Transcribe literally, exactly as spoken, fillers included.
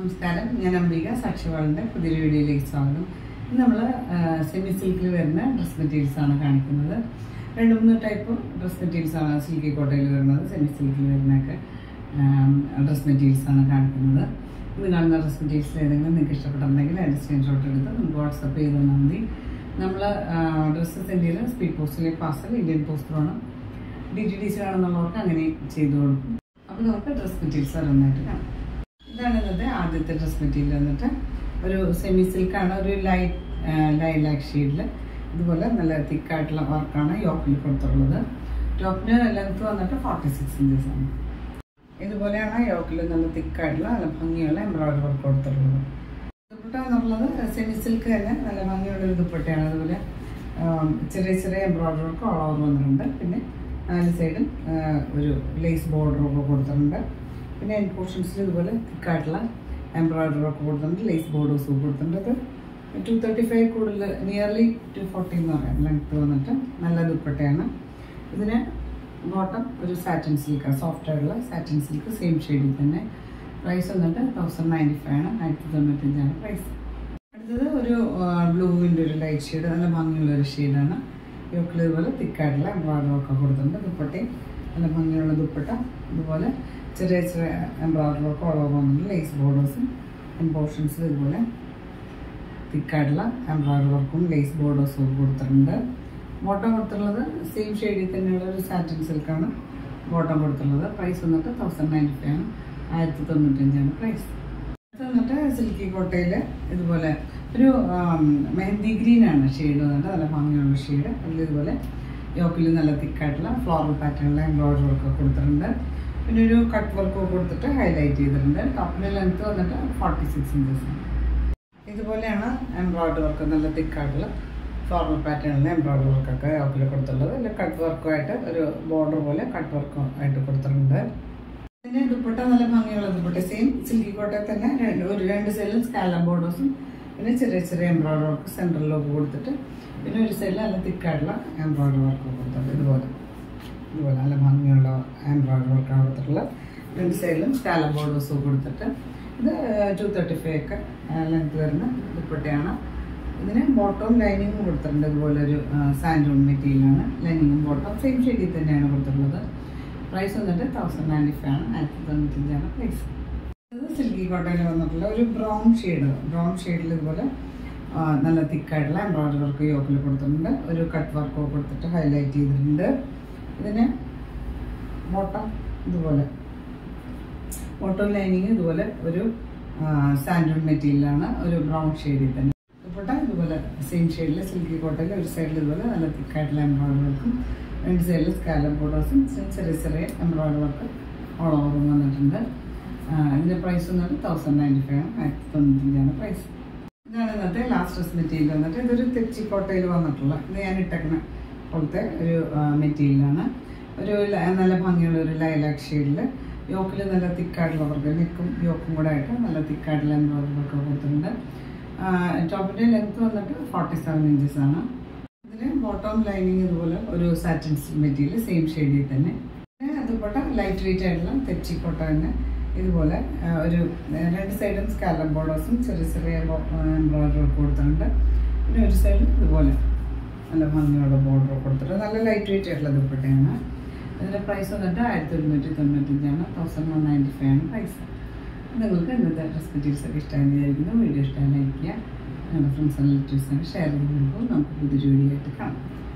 നമസ്കാരം, ഞാൻ അംബിക സാക്ഷ്യവാളിൻ്റെ പുതിയൊരു വീഡിയോയിലേക്ക് സ്വാഗതം. ഇന്ന് നമ്മൾ സെമി സിൽക്കിൽ വരുന്ന ഡ്രസ് മെറ്റീരിയൽസ് ആണ് കാണിക്കുന്നത്. രണ്ട് മൂന്ന് ടൈപ്പ് ഡ്രസ് മെറ്റീരിയൽസ് ആണ് സിൽക്കി കോട്ടയിൽ വരുന്നത്. സെമി സിൽക്കിൽ വരുന്നൊക്കെ ഡ്രസ് മെറ്റീരിയൽസ് ആണ് കാണിക്കുന്നത്. ഇന്ന് കാണുന്ന ഡ്രസ് മെറ്റീരിയൽസ് ഏതെങ്കിലും നിങ്ങൾക്ക് ഇഷ്ടപ്പെട്ടിട്ടുണ്ടെങ്കിൽ അതിൻ്റെ സ്ക്രീൻഷോട്ട് എടുത്ത് നമുക്ക് വാട്സപ്പ് ചെയ്ത് തന്നാൽ മതി. നമ്മൾ ഡ്രസ്സ് സെൻഡ് ചെയ്ത് സ്പീഡ് പോസ്റ്റിലെ പാർസൽ ഇന്ത്യൻ പോസ്റ്റ് വേണം. ഡി ടി ഡി സി ആണെന്നുള്ളവർക്ക് അങ്ങനെ ചെയ്തു കൊടുക്കും. അപ്പോൾ നമുക്ക് ഡ്രസ് മെറ്റീരിയൽസ് ഓരോന്നായിട്ട് കാണാം. ഇതാണ് ഇന്നത്തെ ആദ്യത്തെ ഡ്രസ് മെറ്റീരിയൽ വന്നിട്ട് ഒരു സെമി സിൽക്കാണ്. ഒരു ലൈറ്റ് ലൈലാക്ക് ഷെയ്ഡിൽ ഇതുപോലെ നല്ല തിക്കായിട്ടുള്ള വർക്കാണ് യോക്കിൽ കൊടുത്തുള്ളത്. ടോപ്പിന് ലെങ്ത് വന്നിട്ട് ഫോർട്ടി സിക്സ് ഇഞ്ചസ് ആണ്. ഇതുപോലെയാണ് യോക്കിൽ നല്ല തിക്കായിട്ടുള്ള നല്ല ഭംഗിയുള്ള എംബ്രോയിഡറി വർക്ക് കൊടുത്തുള്ളത്. ദുപ്പട്ട എന്നുള്ളത് സെമി സിൽക്ക് തന്നെ നല്ല ഭംഗിയുള്ളൊരു ദുപ്പട്ടയാണ്. അതുപോലെ ചെറിയ ചെറിയ എംബ്രോയിഡറി വർക്ക് ഓൾ ഓവർ വന്നിട്ടുണ്ട്. പിന്നെ നാല് സൈഡും ഒരു ലേസ് ബോർഡറൊക്കെ കൊടുത്തിട്ടുണ്ട്. പിന്നെ എൻ പോർഷൻസിൽ ഇതുപോലെ തിക്കായിട്ടുള്ള എംബ്രോയിഡറി വർക്ക് കൊടുത്തിട്ടുണ്ട്. ലേസ് ബോർഡേഴ്സും കൊടുത്തിട്ടുണ്ട്. ഇത് ടു തേർട്ടി ഫൈവ് കൂടുതൽ നിയർലി ടു ഫോർട്ടി എന്ന് പറയാം ലെങ്ത്ത് വന്നിട്ട്. നല്ല ദുപ്പട്ടയാണ്. ഇതിന് ബോട്ടം ഒരു സാറ്റിൻ സിൽക്കാണ്, സോഫ്റ്റ് ആയിട്ടുള്ള സാറ്റിൻ സിൽക്ക് സെയിം ഷെയ്ഡിൽ തന്നെ. പ്രൈസ് വന്നിട്ട് തൗസൻഡ് നയൻറ്റി ഫൈവ് ആണ്, ആയിരത്തി തൊണ്ണൂറ്റഞ്ചാണ് പ്രൈസ്. അടുത്തത് ഒരു ബ്ലൂവിൻ്റെ ഒരു ലൈറ്റ് ഷെയ്ഡ്, നല്ല ഭംഗിയുള്ളൊരു ഷെയ്ഡാണ്. യോക്കിൽ ഇതുപോലെ തിക്കായിട്ടുള്ള എംബ്രോയിഡറി വർക്ക് കൊടുത്തിട്ടുണ്ട്. ദുപ്പട്ടയും നല്ല ഭംഗിയുള്ള ദുപ്പട്ട. ഇതുപോലെ ചെറിയ ചെറിയ എംബ്രോയിഡറി വർക്ക് ഓൾ ഓവർ വന്നിട്ടുണ്ട്. ലേസ് ബോർഡേഴ്സും എൻ പോർഷൻസിൽ ഇതുപോലെ തിക്കായിട്ടുള്ള എംബ്രോയിഡറി വർക്കും ലേസ് ബോർഡേഴ്സും കൊടുത്തിട്ടുണ്ട്. ബോട്ടം കൊടുത്തിട്ടുള്ളത് സെയിം ഷെയ്ഡിൽ തന്നെയുള്ള ഒരു സാറ്റിൻ സിൽക്കാണ് ബോട്ടം കൊടുത്തിട്ടുള്ളത്. പ്രൈസ് വന്നിട്ട് തൗസൻഡ് നയൻറ്റി ഫൈവ് ആണ്, ആയിരത്തി തൊണ്ണൂറ്റഞ്ചാണ് പ്രൈസ്. അടുത്ത് വന്നിട്ട് സിൽക്കി കോട്ടയിൽ ഇതുപോലെ ഒരു മെഹന്തി ഗ്രീനാണ് ഷെയ്ഡ് വന്നിട്ട്. നല്ല ഭംഗിയുള്ള ഷെയ്ഡ്. അതിൽ ഇതുപോലെ യോക്കിൽ നല്ല തിക്കായിട്ടുള്ള ഫ്ലോറൽ പാറ്റേണിലുള്ള എംബ്രോയിഡറി വർക്ക് കൊടുത്തിട്ടുണ്ട്. പിന്നെ ഒരു കട്ട് വർക്ക് കൊടുത്തിട്ട് ഹൈലൈറ്റ് ചെയ്തിട്ടുണ്ട്. ടോപ്പിൻ്റെ ലെങ്ത്ത് വന്നിട്ട് ഫോർട്ടി സിക്സ് ഇഞ്ചസ് ആണ്. ഇതുപോലെയാണ് എംബ്രോയിഡറി വർക്ക്, നല്ല തിക്കായിട്ടുള്ള ഫ്ലോറൽ പാറ്റേണിലെ എംബ്രോയിഡറി വർക്കൊക്കെ യോക്കിൽ കൊടുത്തിട്ടുള്ളത്. അതിൽ കട്ട് വർക്കുമായിട്ട് ഒരു ബോർഡർ പോലെ കട്ട് വർക്ക് ആയിട്ട് കൊടുത്തിട്ടുണ്ട്. പിന്നെ ദുപ്പട്ട നല്ല ഭംഗിയുള്ള ദുപ്പട്ട, സെയിം സിൽക്കി കോട്ടയിൽ തന്നെ രണ്ട് ഒരു രണ്ട് സൈഡിലും സ്കാലപ്പ് ബോർഡേഴ്സും പിന്നെ ചെറിയ ചെറിയ എംബ്രോയിഡറി വർക്ക് സെൻറ്ററിലൊക്കെ കൊടുത്തിട്ട് പിന്നെ ഒരു സൈഡിൽ നല്ല തിക്കായിട്ടുള്ള എംബ്രോയിഡറി വർക്ക് കൊടുത്തിട്ടുണ്ട്. ഇതുപോലെ ഇതുപോലെ നല്ല ഭംഗിയുള്ള എംബ്രോയിഡറി വർക്കാണ് കൊടുത്തിട്ടുള്ളത്. രണ്ട് സൈഡിലും സ്കാലപ്പ് ബോർഡേഴ്സും കൊടുത്തിട്ട് ഇത് ടു തേർട്ടി ഫൈവ് ഒക്കെ ലെങ്ത് വരുന്ന ദുപ്പട്ടയാണ്. ഇതിന് ബോട്ടവും ലൈനിങ്ങും കൊടുത്തിട്ടുണ്ട്. ഇതുപോലെ ഒരു സാൻഡൂൺ മെറ്റീരിയലാണ്. ലൈനിങ്ങും ബോട്ടവും സെയിം ഷെയ്ഡിൽ തന്നെയാണ് കൊടുത്തിട്ടുള്ളത്. പ്രൈസ് വന്നിട്ട് തൗസൻഡ് നയൻറ്റി ഫൈവ് ആണ്, ആയിരത്തി തൊണ്ണൂറ്റഞ്ചാണ് പ്രൈസ്. ഇത് സിൽക്കി കോട്ടയിൽ വന്നിട്ടുള്ള ഒരു ബ്രൗൺ ഷെയ്ഡ്, ബ്രൗൺ ഷെയ്ഡിൽ ഇതുപോലെ നല്ല തിക്കായിട്ടുള്ള എംബ്രോയിഡറി വർക്ക് യോക്കിൽ കൊടുത്തിട്ടുണ്ട്. ഒരു കട്ട് വർക്കൊക്കെ കൊടുത്തിട്ട് ഹൈലൈറ്റ് ചെയ്തിട്ടുണ്ട്. ഇതിന് ബോട്ടം ഇതുപോലെ ബോട്ടം ലൈനിങ് ഇതുപോലെ ഒരു സാൻഡൂൺ മെറ്റീരിയലാണ്, ഒരു ബ്രൗൺ ഷെയ്ഡിൽ തന്നെ. ദുപ്പട്ട ഇതുപോലെ സെയിം ഷെയ്ഡിൽ സിൽക്കി കോട്ടയിൽ ഒരു സൈഡിൽ ഇതുപോലെ നല്ല തിക്കായിട്ടുള്ള എംബ്രോയിഡറി വർക്കും രണ്ട് സൈഡിൽ സ്കാലപ്പ് ബോർഡേഴ്സും ചെറിയ ചെറിയ എംബ്രോയിഡറി വർക്ക് ഓൾ ഓവർ വന്നിട്ടുണ്ട്. ഇതിൻ്റെ പ്രൈസ് വന്നിട്ട് തൗസൻഡ് നയൻറ്റി ഫൈവ് ആണ്, ആയിരത്തി തൊണ്ണൂറ്റഞ്ചാണ് പ്രൈസ്. ഇതാണ് ഇന്നത്തെ ലാസ്റ്റ് ഡ്രസ് മെറ്റീരിയൽ വന്നിട്ട്. ഇതൊരു തെച്ചിക്കോട്ടയിൽ വന്നിട്ടുള്ള ഇത് ഞാൻ ഇട്ടേക്കുന്ന പോലത്തെ ഒരു മെറ്റീരിയലാണ്. ഒരു നല്ല ഭംഗിയുള്ള ഒരു ലൈലാക്ക് ഷെയ്ഡിൽ യോക്കിൽ നല്ല തിക്കായിട്ടുള്ള വർക്ക്, നെക്കും യോക്കും കൂടെ ആയിട്ട് നല്ല തിക്കായിട്ടുള്ള എംബ്രോയിഡറി വർക്ക് കൊടുത്തിട്ടുണ്ട്. ടോപ്പിൻ്റെ ലെങ്ത്ത് വന്നിട്ട് ഫോർട്ടി സെവൻ ഇഞ്ചസ് ആണ്. ഇതിന് ബോട്ടം ലൈനിങ് ഇതുപോലെ ഒരു സാറ്റിൻ മെറ്റീരിയൽ സെയിം ഷെയ്ഡിൽ തന്നെ. അതുപോലെ ലൈറ്റ് വെയിറ്റ് ആയിട്ടുള്ള തെച്ചിക്കോട്ട തന്നെ ഇതുപോലെ ഒരു രണ്ട് സൈഡും സ്കാലപ്പ് ബോർഡേഴ്സും ചെറിയ ചെറിയ എംബ്രോയിഡറി വർക്ക് കൊടുത്തിട്ടുണ്ട്. പിന്നെ ഒരു സൈഡിൽ ഇതുപോലെ നല്ല ഭംഗിയുള്ള ബോർഡർ കൊടുത്തിട്ട് നല്ല ലൈറ്റ് വെയിറ്റ് ആയിട്ടുള്ള ദുപ്പട്ടയാണ്. ഇതിൻ്റെ പ്രൈസ് വന്നിട്ട് ആയിരത്തി ഒരുന്നൂറ്റി തൊണ്ണൂറ്റഞ്ചാണ്, തൗസൻഡ് വൺ നയൻറ്റി ഫൈവ് ആണ് പ്രൈസ്. നിങ്ങൾക്ക് ഇന്നത്തെ ഡ്രസ് മെറ്റീരിയൽസ് ഒക്കെ ഇഷ്ടമായി വിചാരിക്കുന്നു. വീഡിയോ ഇഷ്ടമായി ലൈക്ക് ചെയ്യുക, നിങ്ങളുടെ ഫ്രണ്ട്സ് ആൻഡ് റിലേറ്റീവ്സിനൊക്കെ ഷെയർ ചെയ്ത് കൊടുക്കും. നമുക്ക് പുതിയൊരു വീഡിയോ ആയിട്ട് കാണാം.